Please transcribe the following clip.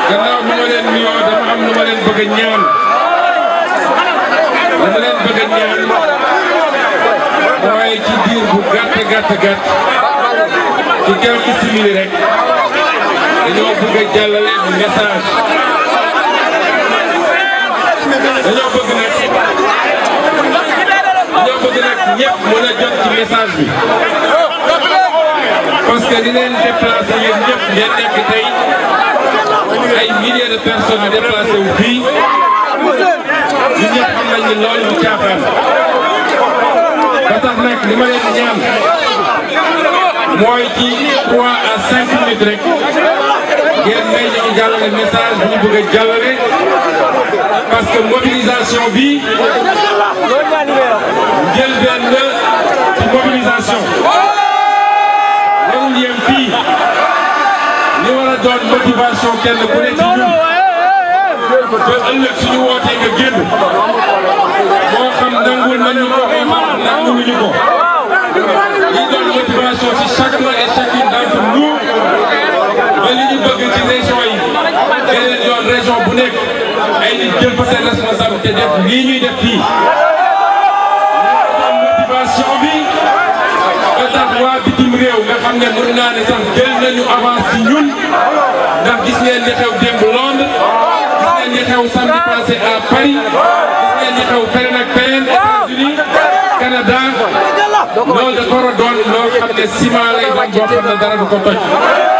gannaaw bi ma leen nuyoo dama am lu ma leen bëgg a ñaan mooy ci diir bu gàtt ci quelques simili rek dañoo bëgg a jàllale message dañoo bëgg nag ñëpp mën a jot ci message bi parce que di leen déplacé yéen ñëpp ngeen nekk tey ay milliers de personnes déplacé wu fii ñu ñëpp xam nañ ni loolu du caaxaan ba tax nag li ma leen ñaan mooy ci 3 à 5 minutes rek ngeen may ñu jàllale message bu ñu bëgg a jàllale parce que mobilisation bi jël benn ci mobilisation warul yem fii li war a doon motivation kenn ku ne ci ñun ba ëllëg suñu wootee nga génn moo xam nangul nañu ko nanguluñu ko li doon motivation ci chacun et chacune d'entre nous ba li ñu bëgg ci région yi beneen yoon région bu nekk ay nit jël fa seen responsabilité def lii ñuy def fii motivation bi ba tax waa bitim réew nga xam ne mën naa ne sax jël nañu avance ci ñun ndax gis ngeen li xew démb Londres gis ngeen li xew samedi passé à Paris gis ngeen li xew feneen ak feneen États-Unis Canada loolu dafa war a doon loo xam ne ciment lay doon boo xam ne dara du ko toj